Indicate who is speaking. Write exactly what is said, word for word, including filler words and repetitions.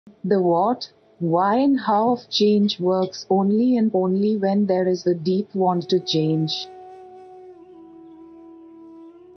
Speaker 1: The what, why and how of change works only and only when there is a deep want to change.